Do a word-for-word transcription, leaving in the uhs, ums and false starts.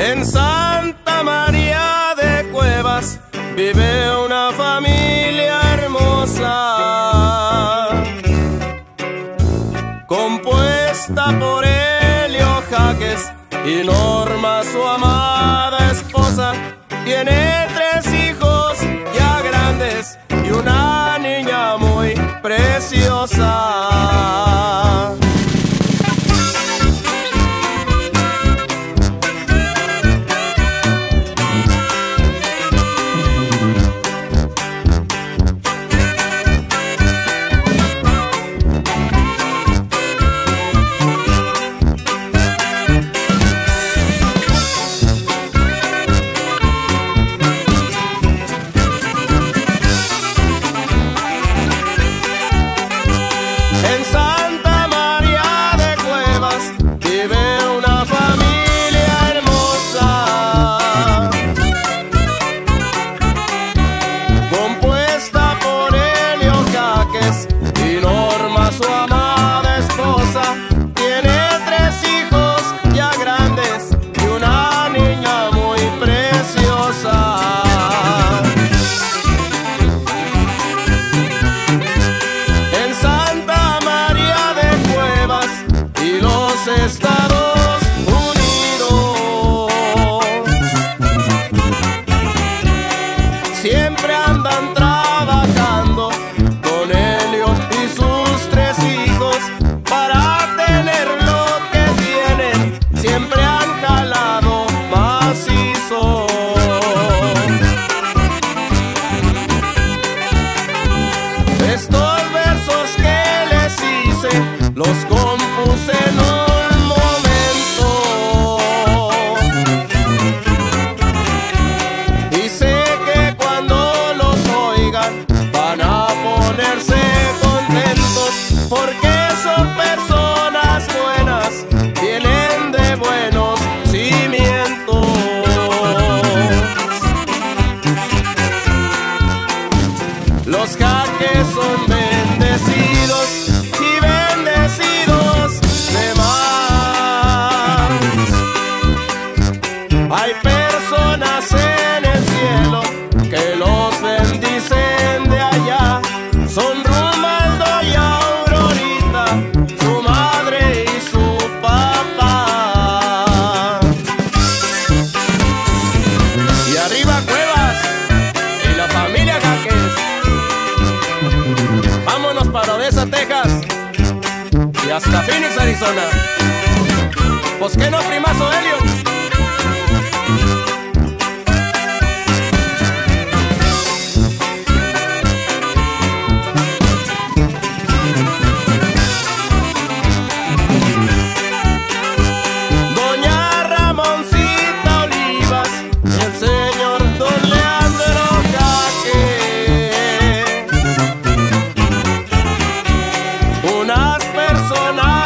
En Santa María de Cuevas vive una familia hermosa, compuesta por Helio Jaques y Norma, su amada esposa. Tiene tres hijos ya grandes y una niña muy preciosa. Y Norma, su amada esposa, tiene tres hijos ya grandes y una niña muy preciosa. En Santa María de Cuevas y los Estados Unidos siempre andan trabajando con Helio y sus tres hijos para tener lo que tienen. Siempre han jalado macizo. Estos versos que les hice los compuse en un momento, y sé que cuando los oigan van a ponerse contentos, porque son personas buenas, vienen de buenos cimientos. Los Jaques son bendecidos y bendecidos de más. Hay personas en el cielo que los bendicen de allá. Son Romaldo y Aurorita, su madre y su papá. Y arriba Cuevas y la familia Jaques. Vámonos para Odessa, Texas, y hasta Phoenix, Arizona. Pues que no, primazo Helio. Unas personas